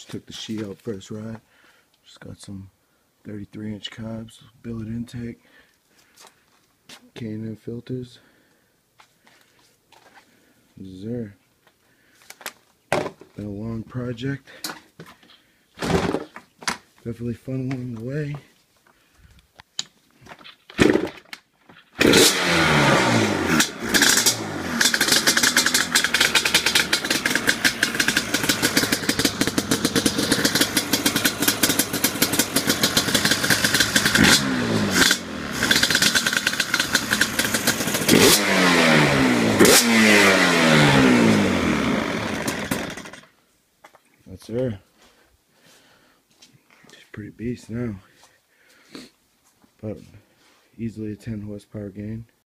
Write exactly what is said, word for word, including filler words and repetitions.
Just took the sheet out first ride. Just got some thirty-three inch cobs, billet intake, K and N filters. This is there. Been a long project. Definitely fun along the way. That's her. She's a pretty beast now. But easily a ten horsepower gain.